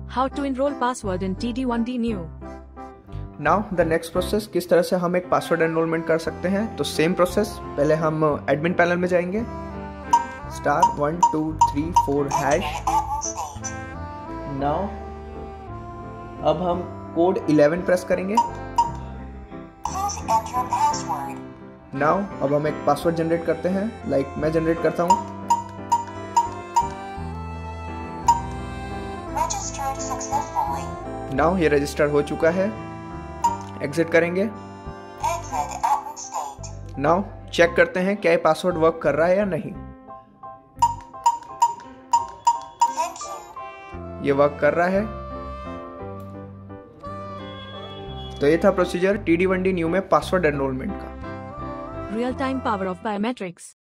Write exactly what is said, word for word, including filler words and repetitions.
How to enroll password in T D one D new. Now the next process, किस तरह से हम एक पासवर्ड एनरोलमेंट कर सकते हैं। तो सेम प्रोसेस, पहले हम एडमिन पैनल में जाएंगे, star one two three four hash. Now अब हम कोड इलेवन प्रेस करेंगे। नाउ अब हम एक पासवर्ड जनरेट करते हैं, लाइक like मैं जनरेट करता हूँ। नाउ ये रजिस्टर हो चुका है, एग्जिट करेंगे। नाउ चेक करते हैं क्या ये पासवर्ड वर्क कर रहा है या नहीं। ये वर्क कर रहा है। तो ये था procedure T D one D new में पासवर्ड एनरोलमेंट का। Real-time power of biometrics.